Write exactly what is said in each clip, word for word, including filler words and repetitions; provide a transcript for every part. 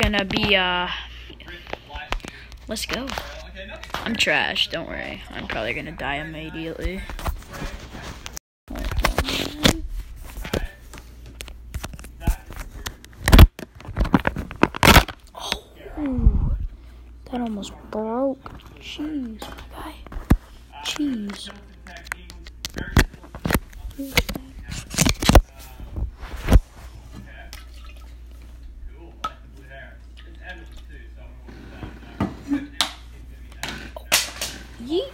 gonna be, uh, let's go. I'm trash, don't worry. I'm probably gonna die immediately. Oh, that almost broke. Jeez, my guy. Jeez. Yeet.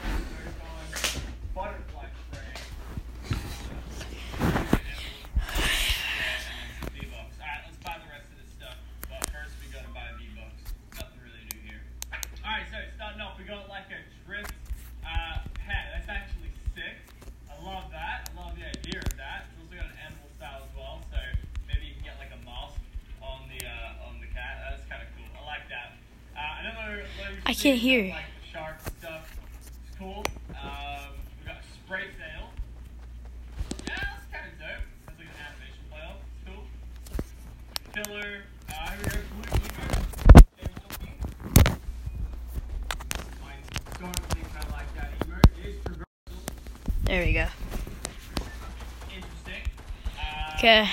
I can't hear. Like the shark stuff. It's cool. Um, we got spray sail. Yeah, that's kind of dope. That's like an animation playoff. It's cool. Filler. Uh, here we go. Blue emote. I don't think I like that emote. It is progressive. There we go. Interesting. Uh, Okay.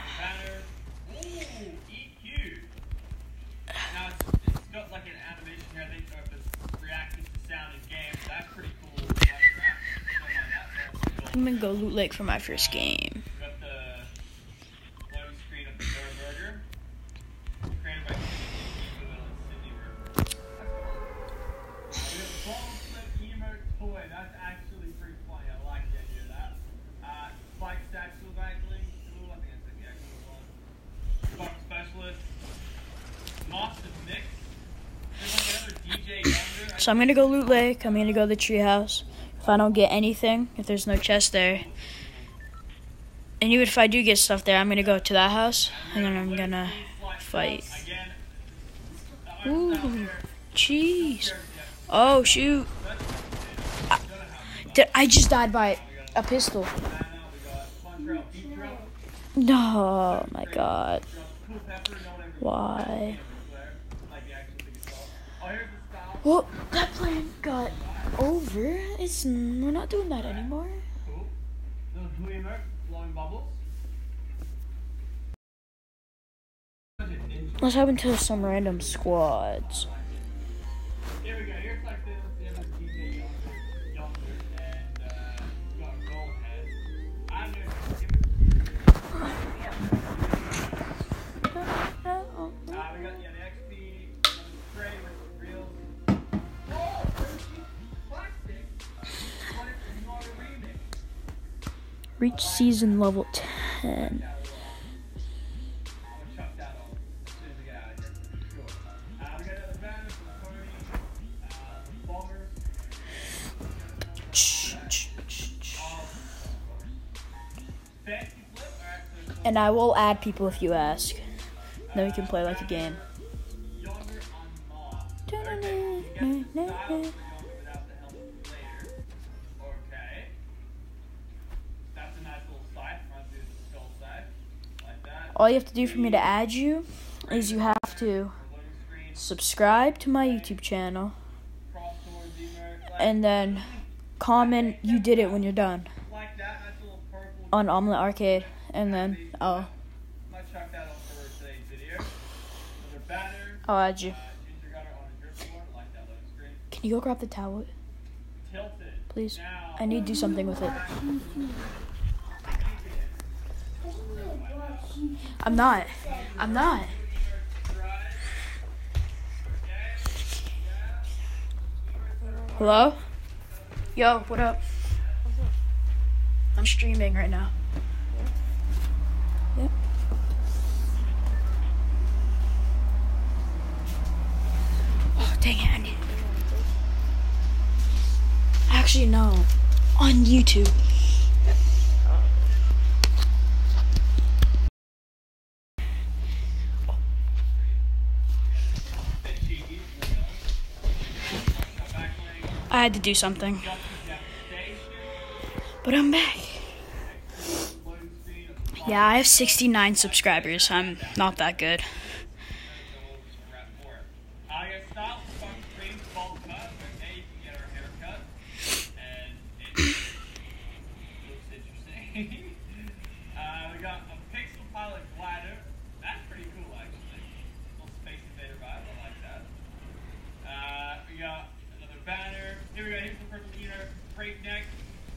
I'm gonna go Loot Lake for my first game. Got the loading screen of the burger. Created by Sydney River. We have a ball flip emote toy. That's actually pretty funny. I like the idea of that. Uh, Spike Satchel Backling. Ooh, I think that's the actual one. Spark Specialist. Master Mix. There's like another D J Younger. So I'm gonna go Loot Lake. I'm gonna go to the treehouse. If I don't get anything, if there's no chest there, and even if I do get stuff there, I'm gonna go to that house, and then I'm gonna fight. Ooh, jeez. Oh, shoot. I, did, I just died by a pistol. No, my God. Why? Well, that plan got over. It's we're not doing that anymore. Cool. Little blue emote, blowing bubbles. Let's hop into some random squads. Here we go. Here's like the, the other D J Younger, Younger, and uh, we got a gold head. I know. Uh, we got yeah, the X P, the spray with reels. Reach season level ten. And I will add people if you ask. Then we can play like a game. All you have to do for me to add you is you have to subscribe to my YouTube channel and then comment you did it when you're done on Omelet Arcade, and then I'll I'll add you. Can you go grab the towel, please? I need to do something with it. I'm not. I'm not. Hello? Yo, what up? I'm streaming right now. Yep. Oh, dang it. I need... Actually, no. On YouTube. I had to do something. But I'm back. Yeah, I have sixty-nine subscribers. I'm not that good. creep neck.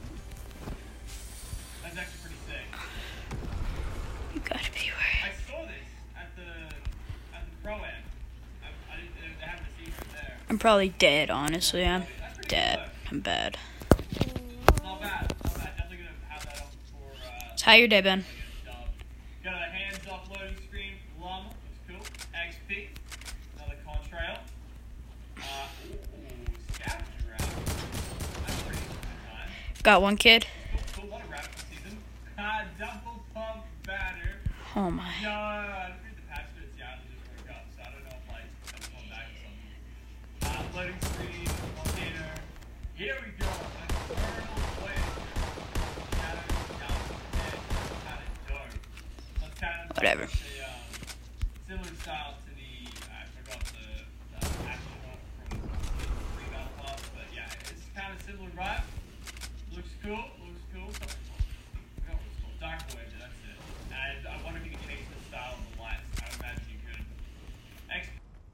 That's actually pretty sick. You gotta be I where. saw this at the at the pro am. I, I didn't they haven't seen it there. I'm probably dead, honestly. I'm That's pretty dead. good. I'm bad. Not bad. Not bad. Definitely gonna have that on for uh So how your day been? dub. Got a hands off loading screen. Llama looks cool. X P. Another contrail. Uh ooh, scavenger round. That's pretty nice. Got one kid. Cool, cool. What a rapid season. Uh double pump banner. Oh my. No, I didn't read the patch notes yet. I just woke up, so I don't know if like it's come back or something. Uh, loading screen, container. Here we go. An eternal blade. Shadow down dead. Kind of dope. That's kind of Whatever. Like a, um, similar style to the I forgot the, the action up from Free Battle Pass, but yeah, it's kind of similar vibe. Looks cool. Looks cool. Something. I forgot what it's called. Dark Voyager. That's it. And I wonder if you can change the style of the lights. I would imagine you could. X.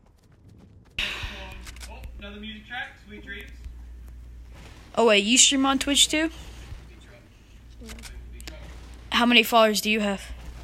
Oh, another music track. Sweet Dreams. Oh wait, you stream on Twitch too? How many followers do you have?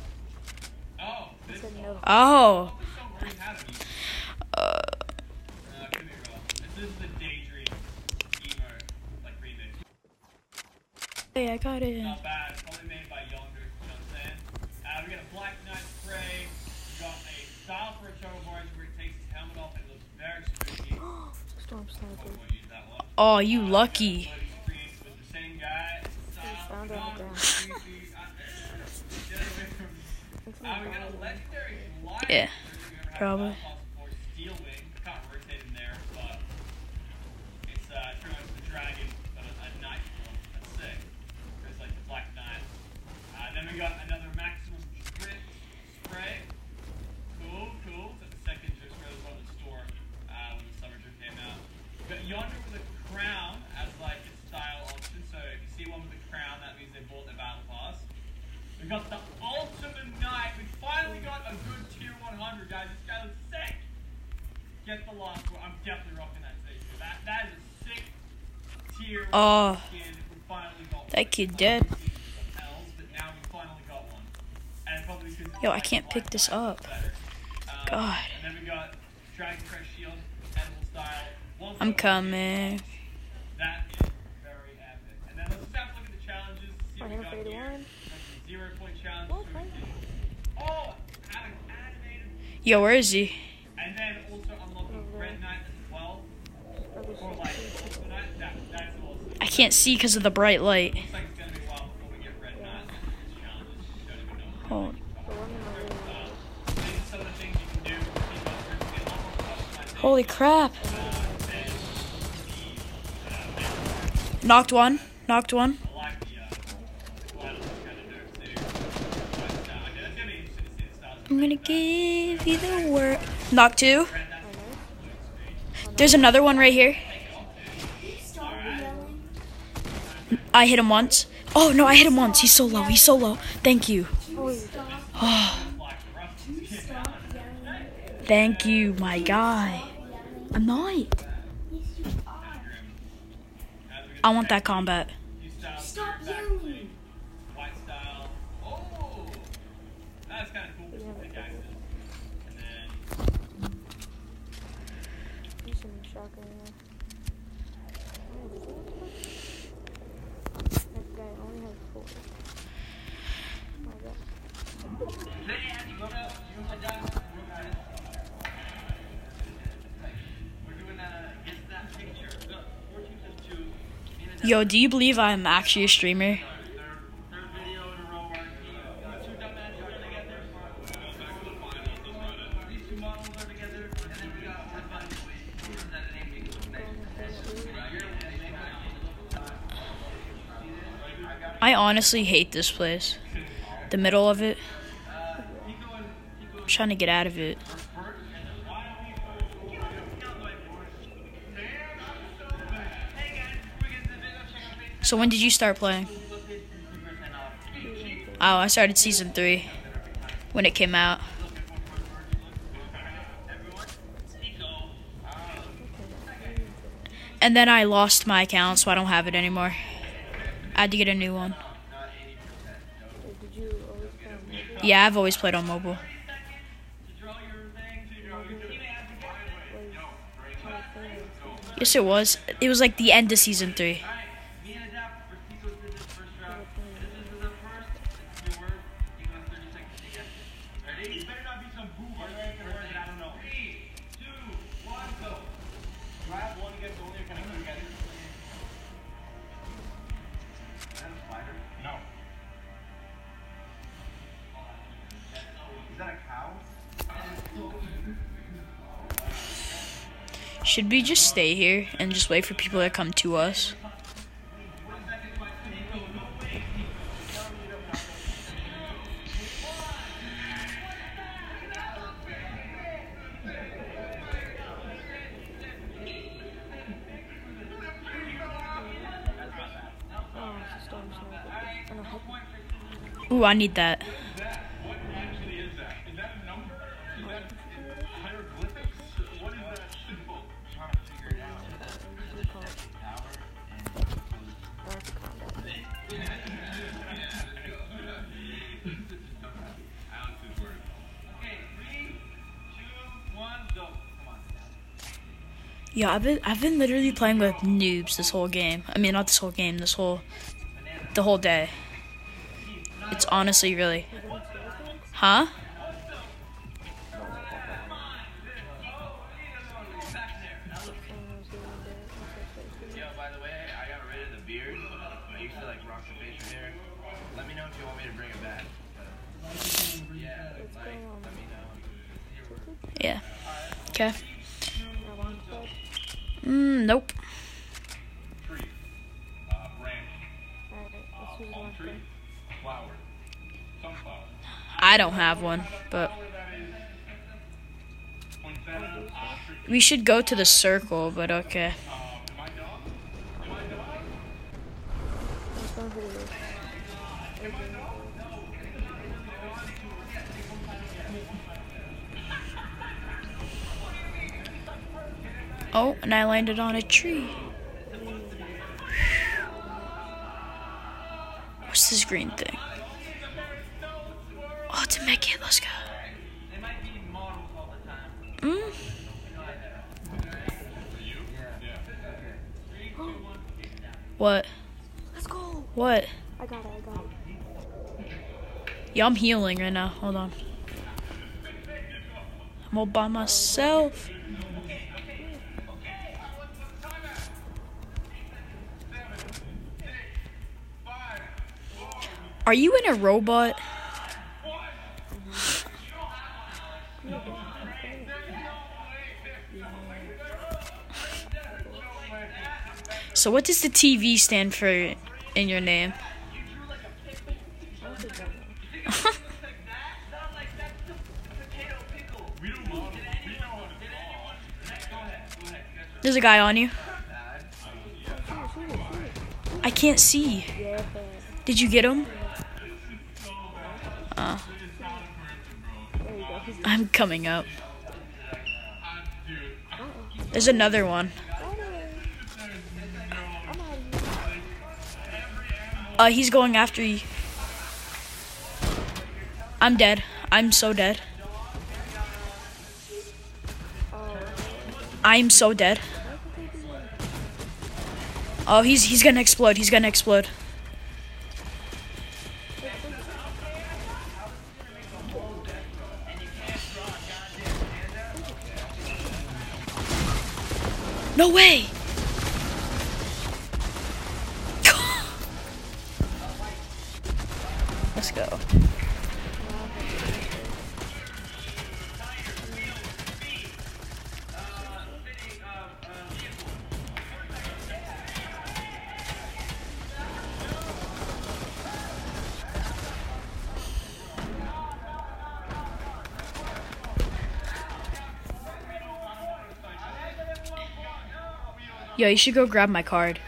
Oh, this song. Oh. This song already had a music. Uh, Uh, could be wrong. This is the Daydream emo like remix. hey, I got it. Not bad. Probably made by Yonder. You know what I'm saying? Uh, we got a Black Knight spray. We got a style for a Turbo Voyager where he takes his helmet off and it looks very spooky. Storm Probably sniper. won't use that one. Oh, you Uh, we got lucky. a loading screen with the same guy. Style. found it on the Non- ground. creepy. Uh, get away from me. It's Uh, we got a on the legendary glider. Yeah, If you've ever had probably. Battle Pass before, Steel Wing. Can't rotate in there, but it's uh, pretty much the dragon, but a, a knight form. That's sick. It's like the Black Knight. Uh, then we got another maximum drift spray. Cool, cool. It's like the second drift spray that was on the store uh, when the summer drift came out. We got Yonder with a crown as like its style option. So if you see one with a crown, that means they bought their battle pass. We got the Ultimate Knight. We finally got a good tier one hundred, guys. This guy looks sick. Get the last one. I'm definitely rocking that thing. That that is a sick tier Oh. skin. We finally got one. That kid It's dead. obviously some L's, but now we finally got one. And probably because it's Yo, I like can't the pick Black this Knight, up. it's better. Um, God. And then we got Dragon Crest Shield, edible style. One I'm point coming. That is very epic. And then let's just have a look at the challenges. See what we Final got fade here. one. Got some zero point challenges. What? so we can- Oh, had an animated. Yo, where is he? And then also unlocking Red Knight as well. Or like Ultimate Knight. That, that's awesome. I can't see because of the bright light. Looks like it's gonna be a while before we get Red Knight. These challenges. Don't even know. Oh, The one in the room. Uh, these are some of the things you can do to keep up with the level customization. holy crap. Uh, then the, uh, Knocked one. Knocked one. I like the, uh, the glider looks kinda dope too. But, uh, okay, that's gonna be interesting to see the styles. I'm gonna give you the word. Knocked two. Red Knight's loading screen. There's another one right here. I hit him once. Oh no, I hit him once. He's so low. He's so low. Thank you. Oh, Like the rust skin. thank you, my guy. I'm not. I want that combat. Stop yelling. White style. Oh, that's kind of cool. The axes. And then There's some shotgun in there. That guy only has four. Oh my god. we're doing a guess that picture. Look, four two says two. Yo, do you believe I'm actually a streamer? Third, third video in a row where the two dumbasses are together. These two models are together, and then we got one bunch I honestly hate this place. The middle of it. I'm trying to get out of it. So when did you start playing? Oh, I started season three when it came out. And then I lost my account, so I don't have it anymore. I had to get a new one. Wait, did you always play on mobile? Yeah, I've always played on mobile. What kind of thing? Yes, it was. It was like the end of season three. Should we just stay here and just wait for people to come to us? Oh, it's a storm sniper. I know, heck. Ooh, I need that. Yeah, I've been I've been literally playing with noobs this whole game. I mean, not this whole game, this whole the whole day. It's honestly really, huh? Yo, by the way, I got rid of the beard. I used to like rock the facial hair. Let me know if you want me to bring it back. Yeah, like, let me know. Yeah. Okay. Mm, nope. Tree. Uh, branch. Alright, let's use one Tree. thing. Flower. Sunflower. I don't have one, but Poinsettia. we should go to the circle, but okay. Let's go over to this. Oh, and I landed on a tree. What's this green thing? Oh, it's a med kit. Let's go. Mm. What? Let's go! What? I got it, I got it. Yeah, I'm healing right now. Hold on. I'm all by myself. Are you in a robot? So what does the T V stand for in your name? There's a guy on you. I can't see. Yeah. Did you get him? Uh, There you go. He's I'm coming up. There's another one. Uh, he's going after you. I'm dead. I'm so dead. I'm so dead. Oh, he's he's gonna explode. He's gonna explode. No way! Let's go. Yo, you should go grab my card.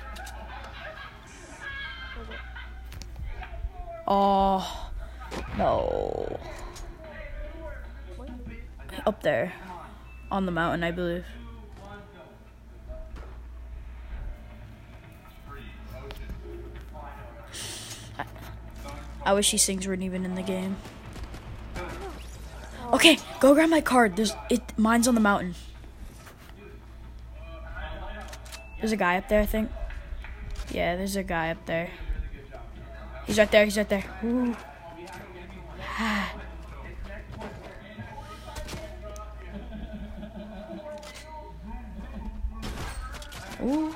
Oh, no. Up there. On the mountain, I believe. I wish these things weren't even in the game. Okay, go grab my card. There's it. Mine's on the mountain. There's a guy up there, I think. Yeah, there's a guy up there. He's right there. He's right there. Ooh. Ooh.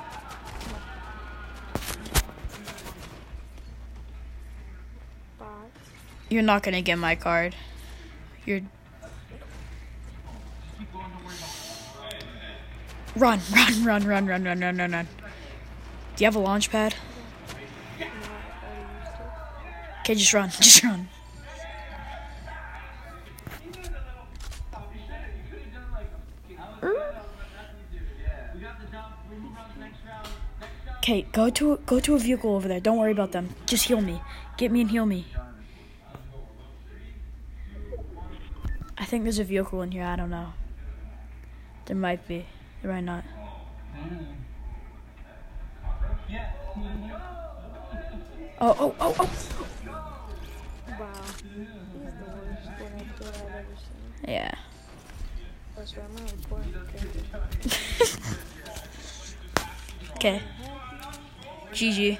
You're not gonna get my card. You're. Run, run, run, run, run, run, run, run, run. Do you have a launch pad? Okay, just run, just run. Okay, go to go to a vehicle over there. Don't worry about them. Just heal me. Get me and heal me. I think there's a vehicle in here. I don't know. There might be. There might not. Oh, oh, oh, oh. Wow. He's the worst little kid I've ever seen. Yeah. That's right, I'm gonna report him. Okay. G G.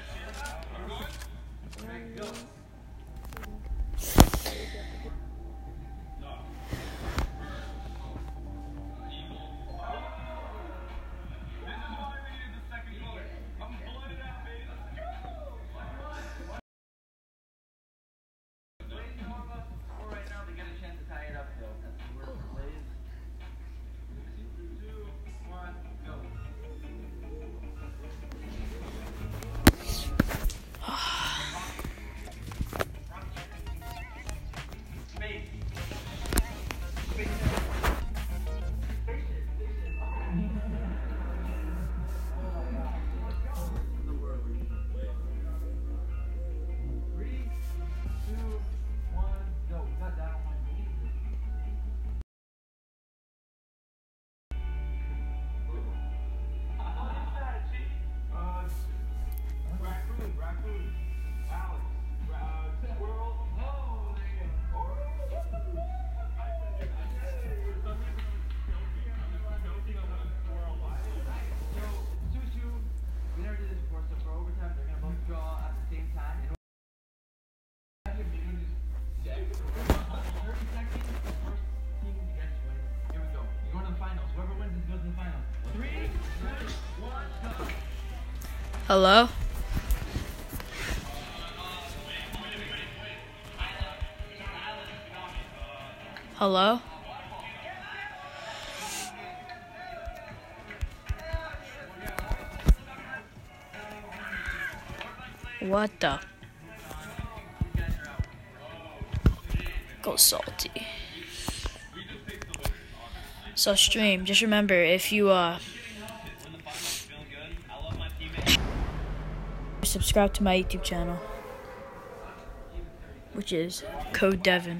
Hello? Hello? What the? Go salty. So stream, just remember if you uh subscribe to my YouTube channel, which is Code Devin.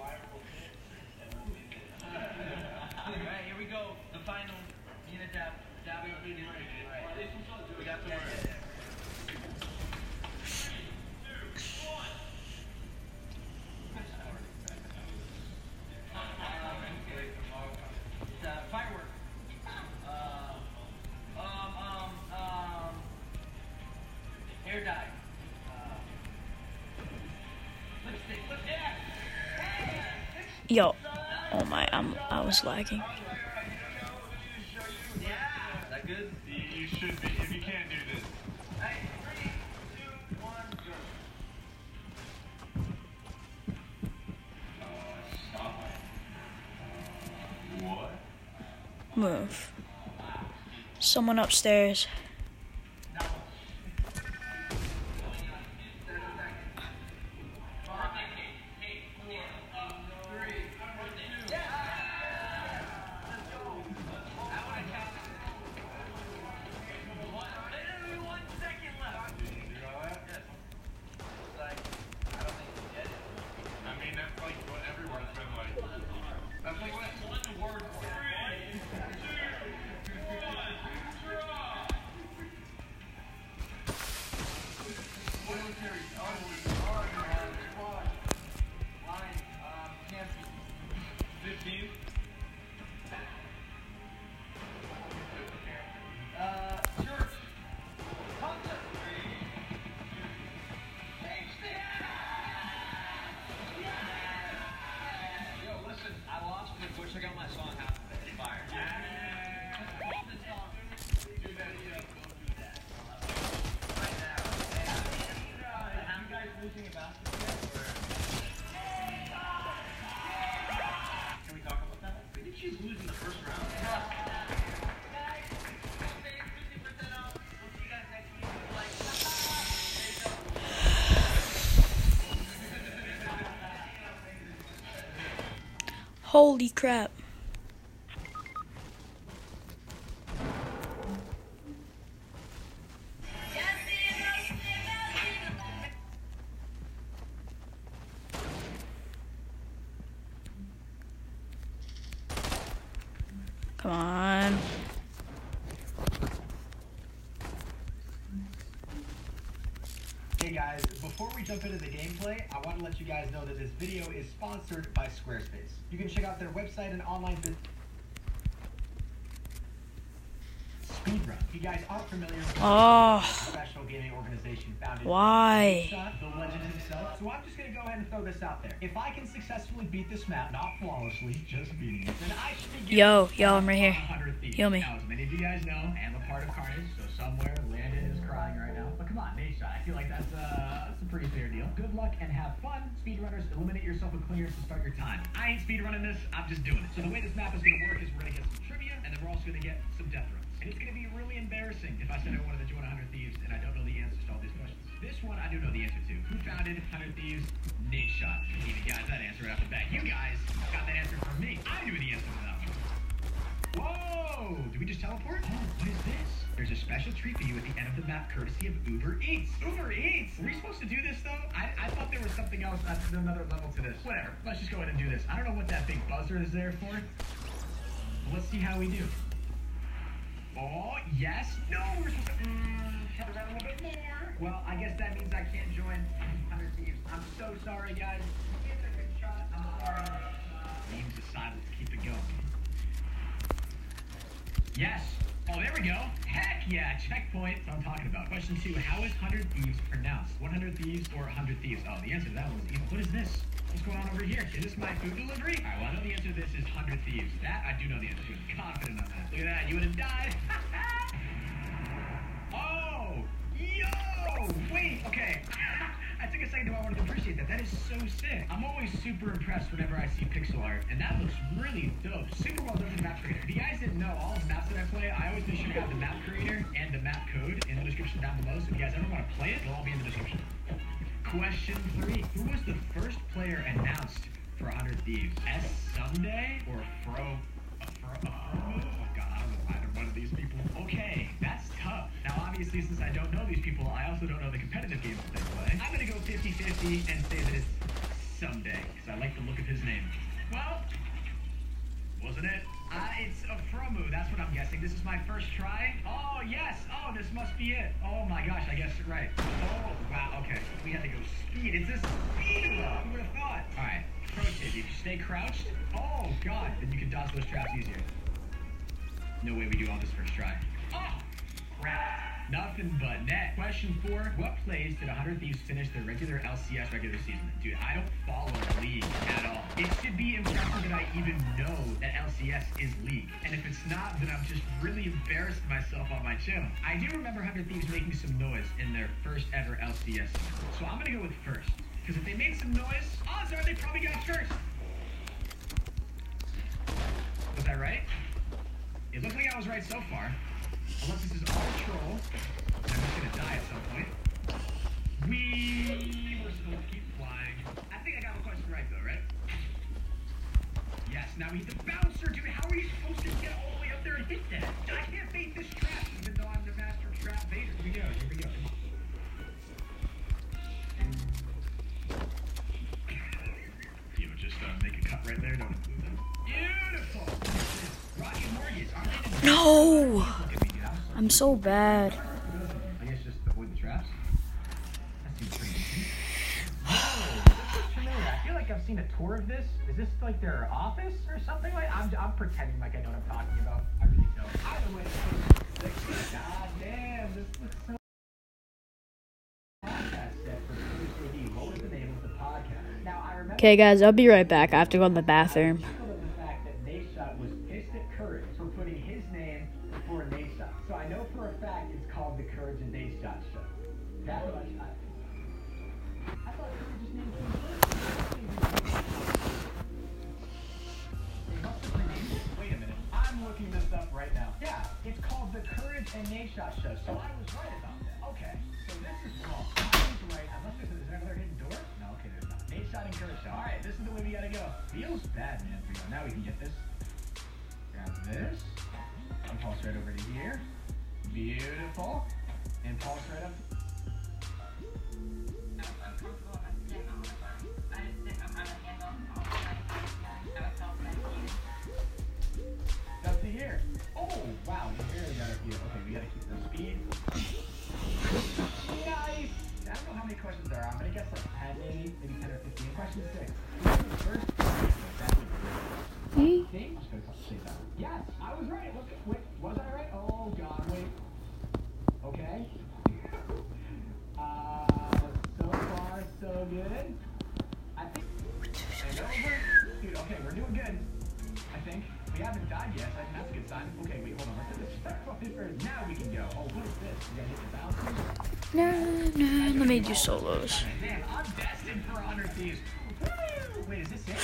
Yo, oh my, I'm, I was lagging. Is that good? You should be, if you can't do this. Hey, three, two, one, go. What? Move. Someone upstairs. Holy crap. Come on. Hey guys, before we jump into the gameplay, I want to let you guys know that this video is sponsored by Squarespace. You can check out their website and online business. Speedrun. You guys aren't familiar with Oh. the professional gaming organization founded Why? by the legend himself. So I'm just going to go ahead and throw this out there. If I can successfully beat this map, not flawlessly, just beating it, then I should be Yo, yo, I'm right here. one hundred Thieves. Heal me. Now, as many of you guys know, I'm a part of Carnage, so somewhere Landon is crying right now. But come on, Nate Shot. I feel like that's, uh, that's a pretty fair deal. Good luck and have fun. Speedrunners, eliminate yourself with clearance to start your time. I ain't speedrunning this, I'm just doing it. So the way this map is going to work is we're going to get some trivia, and then we're also going to get some death runs. And it's going to be really embarrassing if I said I wanted to join one hundred Thieves and I don't know the answers to all these questions. This one I do know the answer to. Who founded one hundred Thieves? Nate Shot. Even guys, that answer right off the bat. You guys got that answer from me. I knew the answer to that one. Whoa! Did we just teleport? Oh, what is this? There's a special treat for you at the end of the map, courtesy of Uber Eats. Uber Eats? Were we supposed to do this, though? I, I thought there was something else, uh, another level to this. Whatever. Let's just go ahead and do this. I don't know what that big buzzer is there for. Let's see how we do. Oh, yes. No, we're supposed to mm, head around a little bit more. Well, I guess that means I can't join one hundred Thieves. I'm so sorry, guys. Give it a good shot. I'm sorry. Names aside, let's keep it going. Yes. Oh, there we go. Heck yeah. Checkpoint. That's what I'm talking about. Question two. How is one hundred Thieves pronounced? one hundred Thieves or one hundred Thieves? Oh, the answer to that one is, what is this? What's going on over here? Is this my food delivery? All right, well, I know the answer to this is one hundred Thieves. That, I do know the answer to. I'm confident on that. Look at that. You would have died. Oh, yo. Wait, okay. I took a second to I wanted to appreciate that. That is so sick. I'm always super impressed whenever I see pixel art, and that looks really dope. Super well done for the map creator. If you guys didn't know, all the maps that I play, I always make sure to have the map creator and the map code in the description down below, so if you guys ever want to play it, it'll all be in the description. Question three. Who was the first player announced for one hundred Thieves? S. Someday or Fro... A Fro... A Fro... Oh god, I don't know either one of these people. Okay, that's tough. Now obviously, since I don't know these people, I also don't know the competitive games that they play. I'm gonna go fifty fifty and say that it's Someday, because I like the look of his name. Well, wasn't it? Uh, it's a Fromu, that's what I'm guessing. This is my first try. Oh, yes. Oh, this must be it. Oh my gosh, I guessed it right. Oh, wow, okay. We had to go speed. It's a speed run. Who would have thought? All right, pro tip, if you stay crouched, oh god, then you can dodge those traps easier. No way we do all this first try. Oh, crap. Nothing but net. Question four. What plays did one hundred Thieves finish their regular L C S regular season? Dude, I don't follow League at all. It should be impressive that I even know that L C S is League. And if it's not, then I'm just really embarrassed myself on my channel. I do remember one hundred Thieves making some noise in their first ever L C S season. So I'm gonna go with first. Because if they made some noise, odds are they probably got first. Was that right? It looks like I was right so far. Unless this is all a troll, I'm just gonna die at some point. We were supposed to keep flying. I think I got the question right though, right? Yes, now we hit the bouncer, dude. How are you supposed to get all the way up there and hit that? I can't bait this trap, even though I'm the master trap baiter. Here we go, here we go. You know, just uh, make a cut right there, don't include them. Beautiful! Rocky Mortgage, aren't they? No! I'm so bad. I guess just avoid the traps. That seems pretty easy. Oh, this looks familiar. I feel like I've seen a tour of this. Is this like their office or something? Like I'm, I'm pretending like I know what I'm talking about. I really don't. Either way, god damn, this looks so. Podcast set for Producer D. What was the name of the podcast? Now I remember. Okay, guys, I'll be right back. I have to go in the bathroom. The fact that Nayshot was pissed at Courage for putting his name before Nayshot. So I know for a fact it's called the Courage and Nayshot Show. That much I. I thought Courage's name was They must have renamed it. Wait a minute. I'm looking this up right now. Yeah, it's called the Courage and Nayshot Show. So I was right about that. Okay, so this is wrong. I was right. Unless there's, is there another hidden door? No, okay, there's not. Nate shot and Courage shot. All right, this is the way we gotta go. Feels bad, man. Here we go. Now we can get this. Grab this. And pulse right over to here. Beautiful. And pulse right up. Up to here. Oh, wow. We barely got up here. Okay, we gotta keep the speed. Nice. I don't know how many questions there are. I'm gonna guess like ten, maybe, maybe ten or fifteen. Question six. First. Hmm? Okay, just gonna say that. Yes, I was right. Look, wait, was I right? Oh God, wait. Okay. Uh, so far so good. I think. And over. Dude, okay, we're doing good. I think we haven't died yet. I think that's a good sign. Okay, wait, hold on. Let's do this first. Now we can go. Oh, what is this? We gotta hit the bouncers. No, no, let me do solos. Man, I'm destined for one hundred thieves. Woo! Wait, is this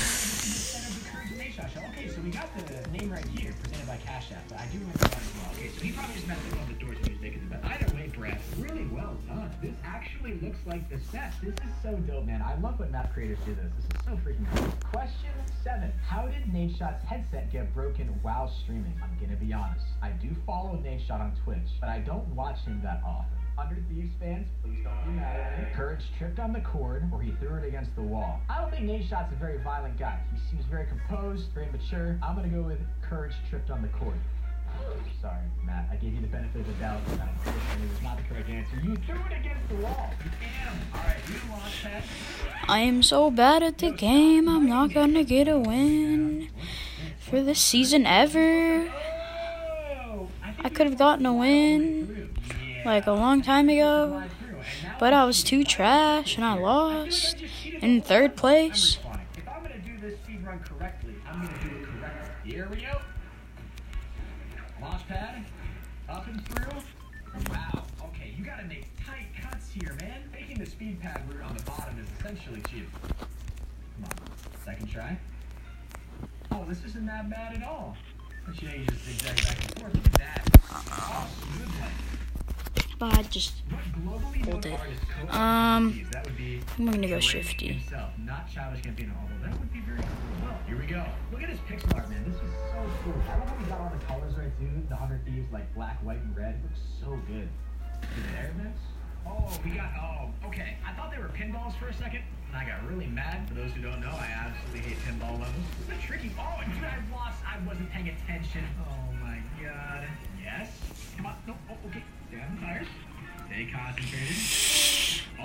it? Okay, so we got the name right here, presented by Cash App, but I do remember that as well. Okay, so he probably just messed up all the doors when he was taking the bet. Either way, Brett, really well done. This actually looks like the set. This is so dope, man. I love when map creators do this. This is so freaking cool. Question seven. How did Nadeshot's headset get broken while streaming? I'm gonna be honest. I do follow Nadeshot on Twitch, but I don't watch him that often. one hundred Thieves fans, please don't be mad at me. Courage tripped on the cord, or he threw it against the wall. I don't think Nadeshot's a very violent guy. He seems very composed, very mature. I'm gonna go with Courage tripped on the cord. Sorry, Matt. I gave you the benefit of the doubt, but unfortunately it was not the correct answer. You threw it against the wall. Damn. All right, you lost that. I am so bad at the game, I'm not gonna get a win for this season ever. I could have gotten a win like a long time ago, but I was too trash and I lost in third place. If I'm gonna do this speed run correctly, I'm gonna do it correctly. Here we go. Launch pad, up and through. Wow. Okay, you gotta make tight cuts here, man. Making the speed pad route on the bottom is essentially cheap. Come on, second try. Oh, this isn't that bad at all. But you know, you just zigzag back and forth. Look at that. Oh, smooth one. But I just hold it. Um, I'm gonna go shifty. Himself, not Childish Gambino, although that would be very cool. Well, here we go. Look at this pixel art, man. This is so cool. I love how we got all the colors right too. The one hundred Thieves, like black, white, and red. It looks so good. Is it air mix? Oh, we got. Oh, okay. I thought they were pinballs for a second, and I got really mad. For those who don't know, I absolutely hate pinball levels. It's a tricky. Oh, and I lost. I wasn't paying attention. Oh my god. Yes. Come on. No. Oh, okay. Down the tires. Stay concentrated.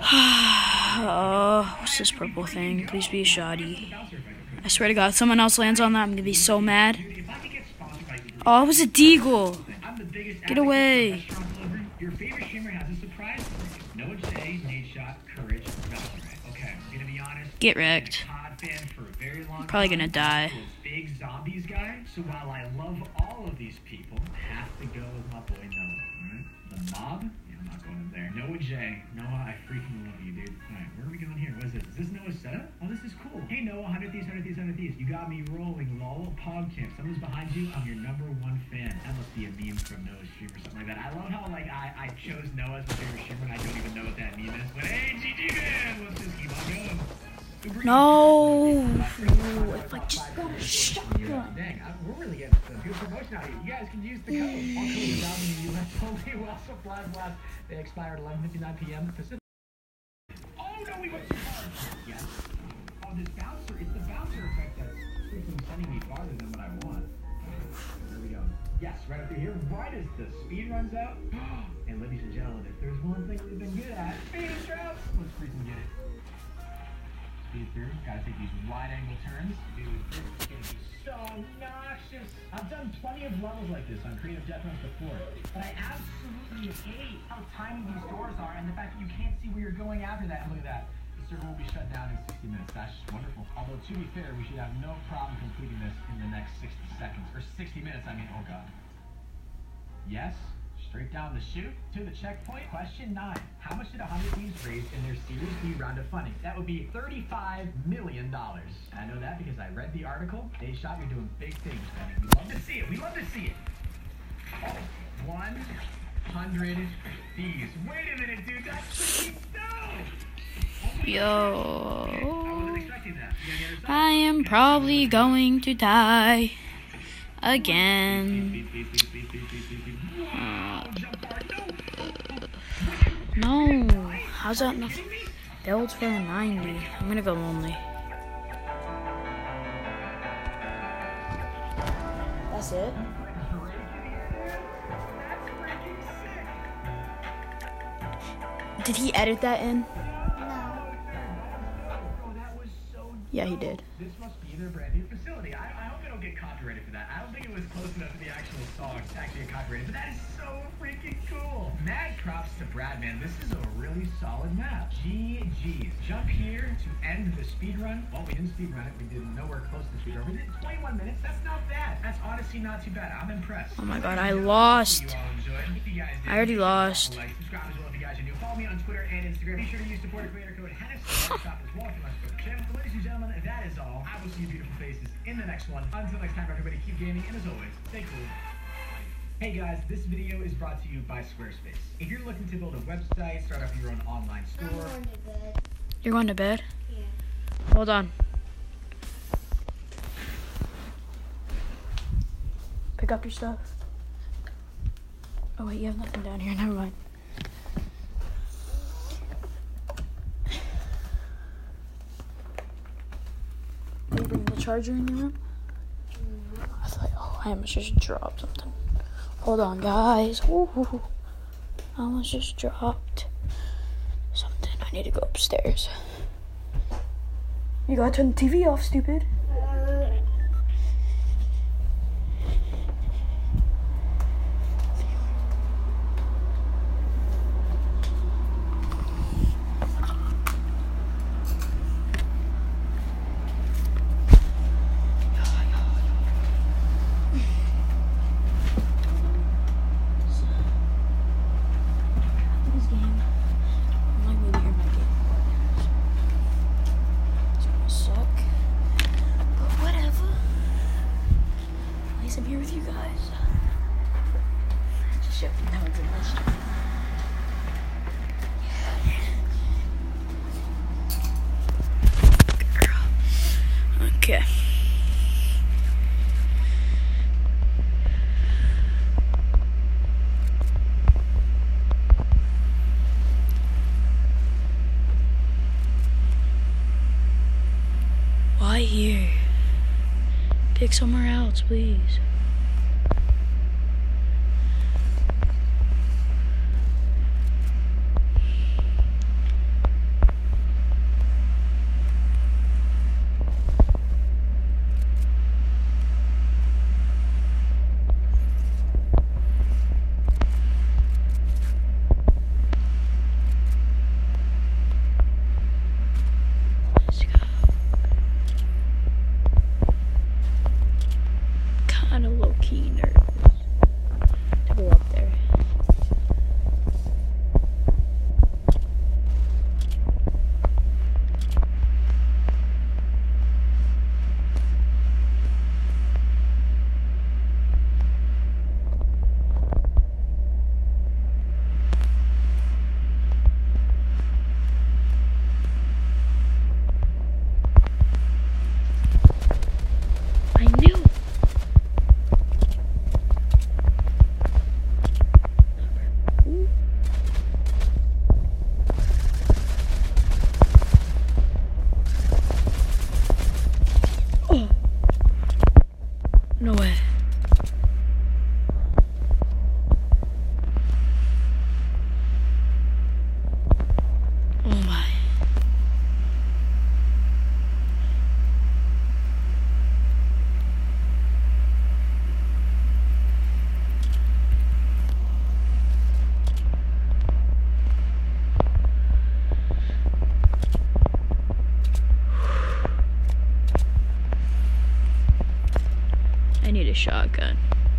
Oh, what's this purple thing? Please be a shoddy. I swear to God, if someone else lands on that, I'm gonna be so mad. Oh, it was a deagle. Get away. Your favorite streamer has a surprise for you. Noah J, Nadeshot, Courage, Valkyrie. Okay, I'm gonna be honest. Get wrecked. C O D fan for a very long Probably time. gonna die. Big zombies guy. So while I love all of these people, I have to go with my boy Noah. Right? The mob? Yeah, I'm not going there. Noah J. Noah, I freaking love you, dude. Alright, where are we going here? What is this? Is this Noah's setup? Oh, this is cool. Hey Noah, one hundred Thieves, one hundred Thieves, one hundred Thieves. You got me rolling, lol. Pogcamp. Someone's behind you. I'm your number one fan. That must be a meme from Noah's stream or something like that. I love how like I, I chose Noah as my favorite streamer and I don't even know what that meme is. But hey, G G man, let's just keep on going. No. If I just got a shotgun. Dang, I, we're really getting some good promotion out here. You guys can use the code. All codes down in the U S only. While supplies last. They expire at eleven fifty-nine p m Pacific. Oh no, we went too far. Yes. Oh, this bouncer. It's the bouncer effect that's freaking sending me farther than what I want. There we go. Yes, right up through here. Right as the speed runs out. And ladies and gentlemen, if there's one thing we've been good at, speed traps. Let's freaking get it. Speed through. Gotta take these wide angle turns. Dude, this is gonna be so noxious. I've done plenty of levels like this on Creative Death Runs before, but I absolutely hate how tiny these doors are and the fact that you can't see where you're going after that. And look at that. The server will be shut down in sixty minutes. That's just wonderful. Although, to be fair, we should have no problem completing this in the next sixty seconds. Or sixty minutes, I mean. Oh, God. Yes. Straight down the chute to the checkpoint. Question nine. How much did one hundred Thieves raise in their Series B round of funding? That would be thirty-five million dollars. I know that because I read the article. Nadeshot, you're doing big things, man. We love to see it. We love to see it. Oh, one hundred Thieves. Wait a minute, dude. That's freaking dope. Yo. expecting that. You got the other side? I am probably going to die again. Speed, speed, speed, speed, speed, speed, speed. Wow, jump hard. No. No. How's that nothing? Build for a ninety. I'm gonna go lonely. That's it? Did he edit that in? Yeah, he did. This must be their brand new facility. I, I hope they don't get copyrighted for that. I don't think it was close enough to the actual song to actually get copyrighted, but that is so freaking cool. Mad props to Brad, man. This is a really solid map. G G's. Jump here to end the speed run. Well, we didn't speed run it. We did nowhere close to the speed run. We did twenty-one minutes. That's not bad. That's honestly not too bad. I'm impressed. Oh my god, I lost. You all enjoyed. If you guys did, I already make sure to lost. like, subscribe as well if you guys are new. Follow me on Twitter and Instagram. Be sure to use supporter creator code Hennessy Shop as well if you want to support the channel. Ladies and gentlemen, that is all. I will see you beautiful faces in the next one. Until next time, everybody, keep gaming, and as always, stay cool. Hey guys, this video is brought to you by Squarespace. If you're looking to build a website, start up your own online I'm store. going to bed. You're going to bed? Yeah. Hold on. Pick up your stuff. Oh wait, you have nothing down here. Never mind. Are you bringing the charger in your room? I thought, oh, I almost just dropped something. Hold on, guys. Ooh, I almost just dropped something. I need to go upstairs. You gotta turn the T V off, stupid. This game, I'm like really in my game. It's gonna suck, but whatever. At least I'm here with you guys. Just shifting down to the street. Okay. Why here? Pick somewhere else, please. Let's go. Kind of low key nervous to go up there. I knew. Oh. No way. Oh my. I need a shotgun.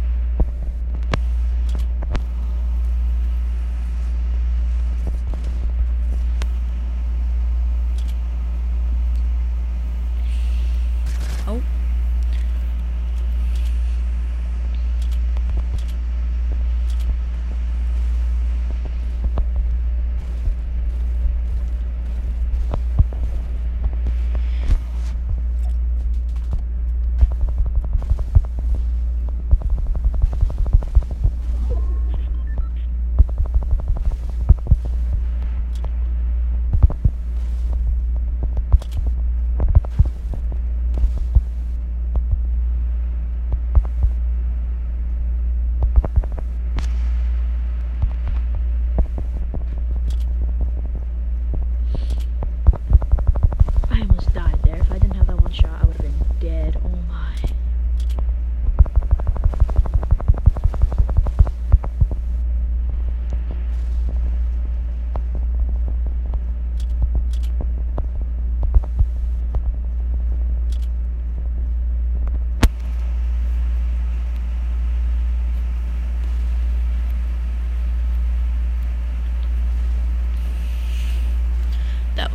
Oh.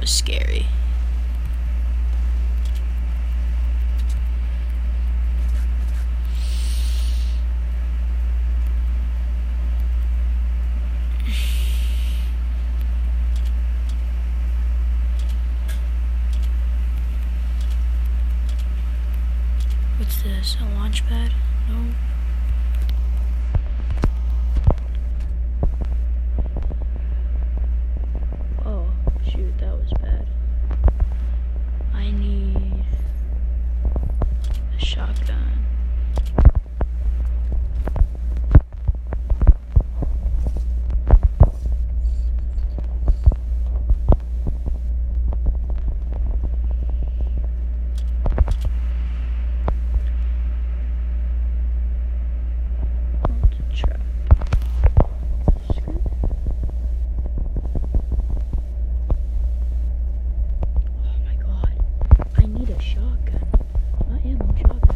was scary. What's this? A launch pad? No. Oh, shoot, that was bad. I need a shotgun. Trap. Screw. Oh my god. I need a shotgun. Not ammo, shotgun.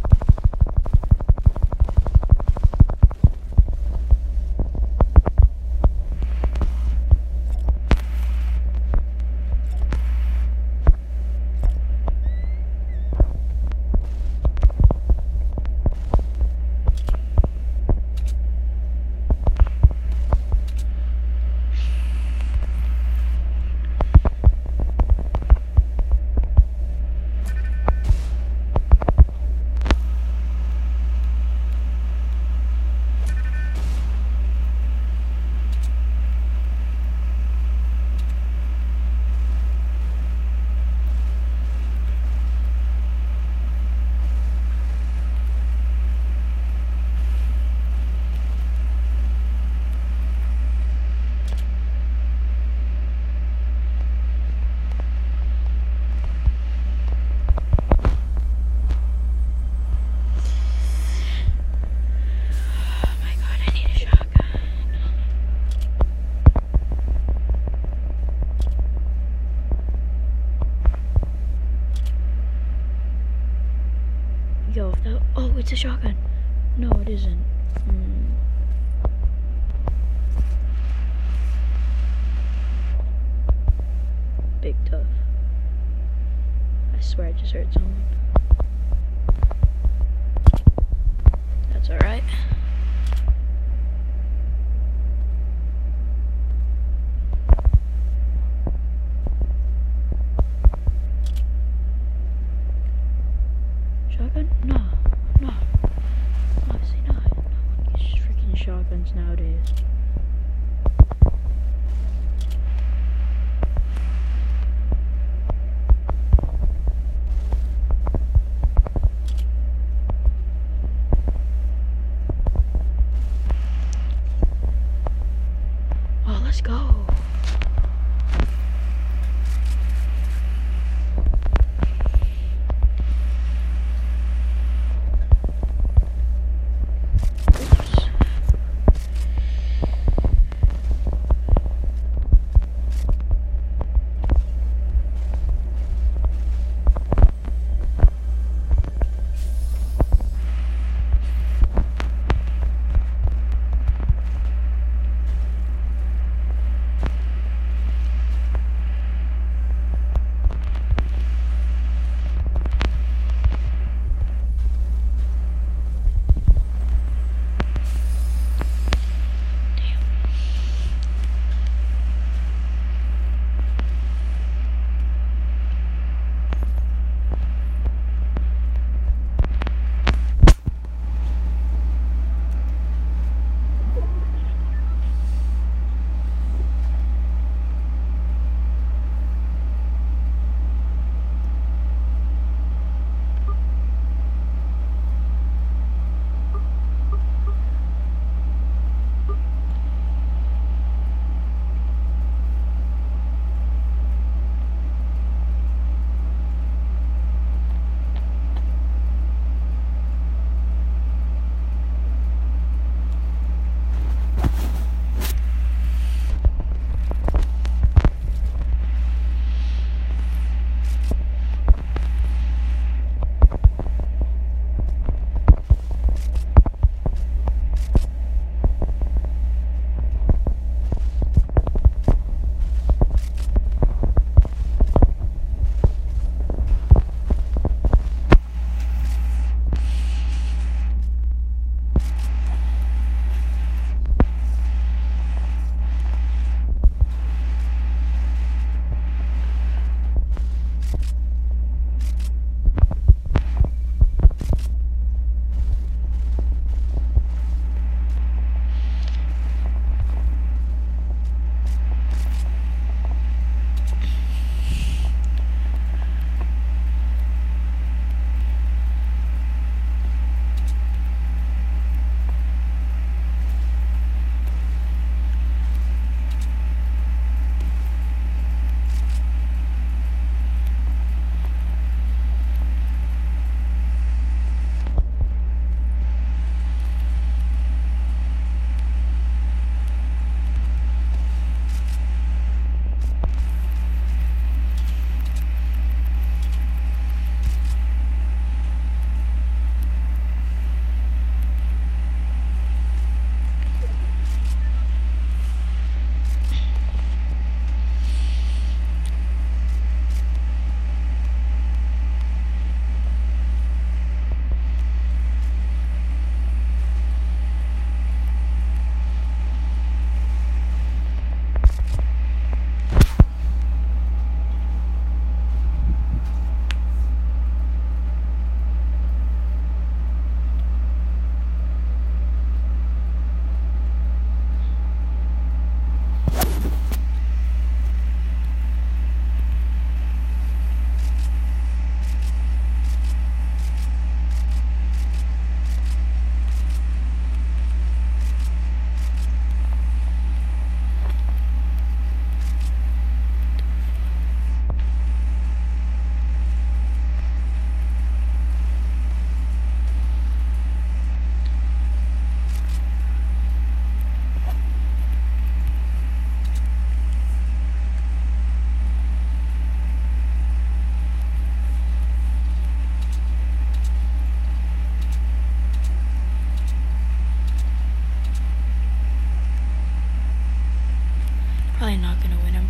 Yo, if that, oh, it's a shotgun. No, it isn't. Hmm. Big tough. I swear I just heard someone. That's alright. Shotgun? No, no. Obviously not. No one gets freaking shotguns nowadays. Oh, let's go.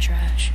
trash.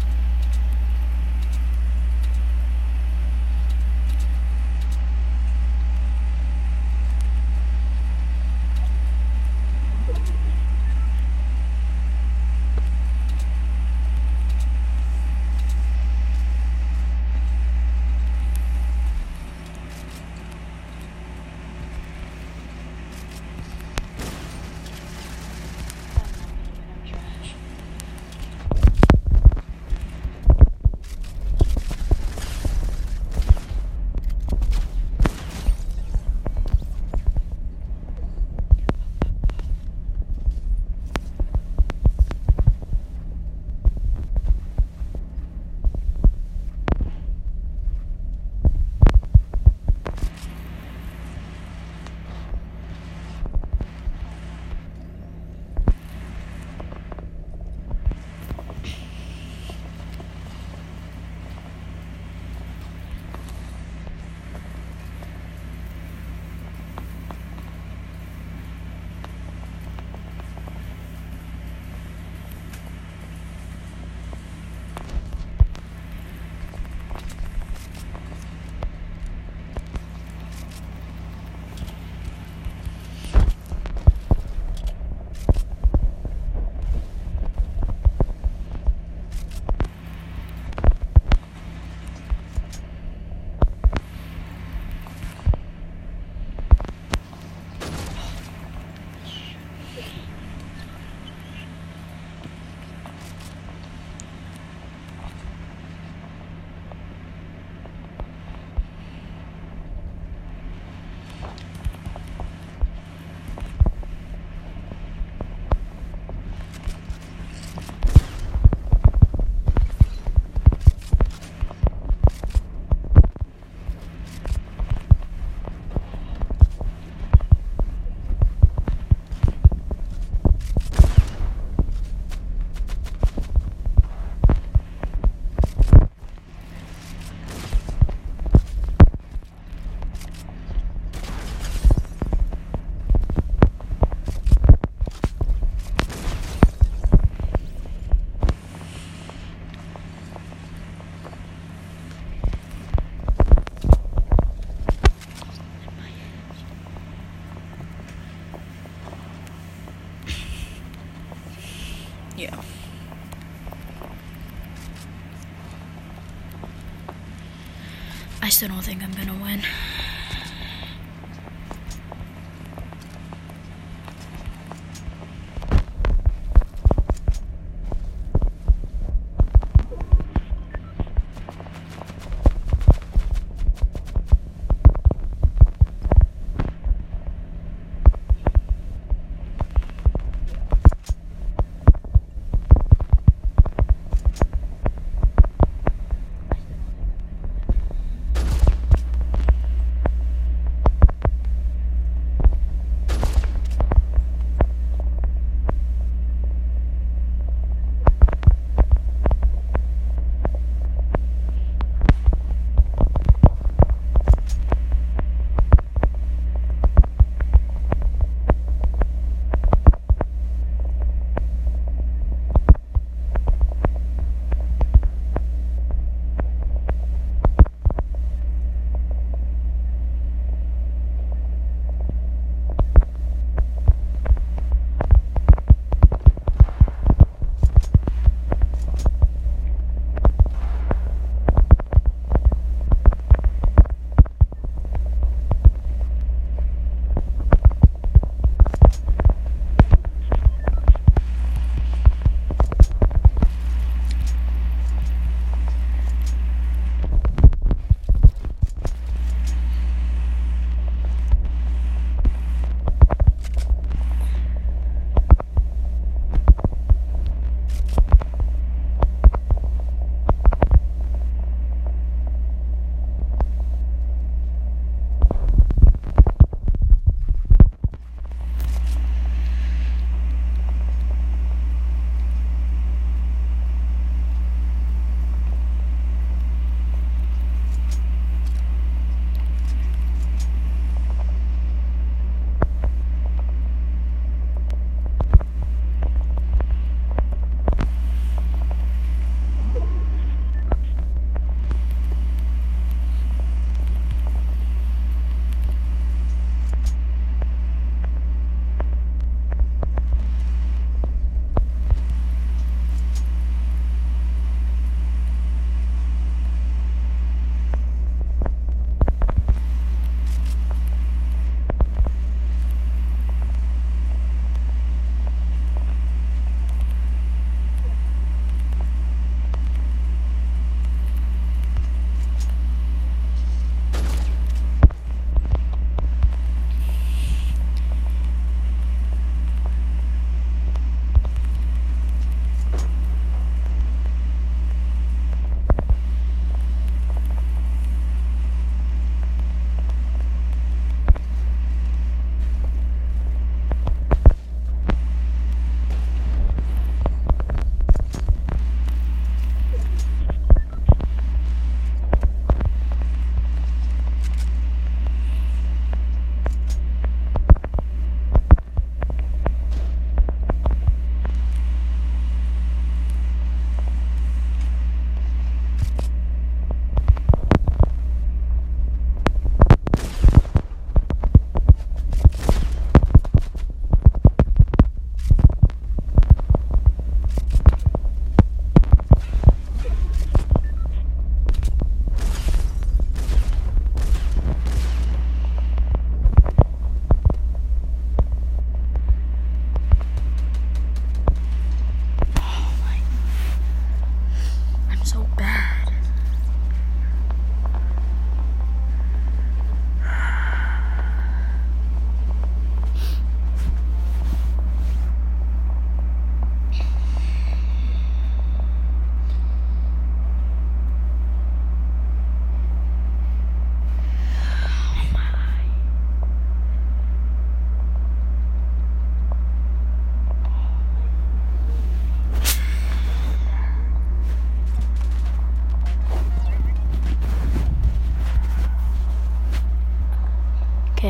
Yeah. I still don't think I'm gonna win.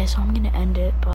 so I'm gonna end it. But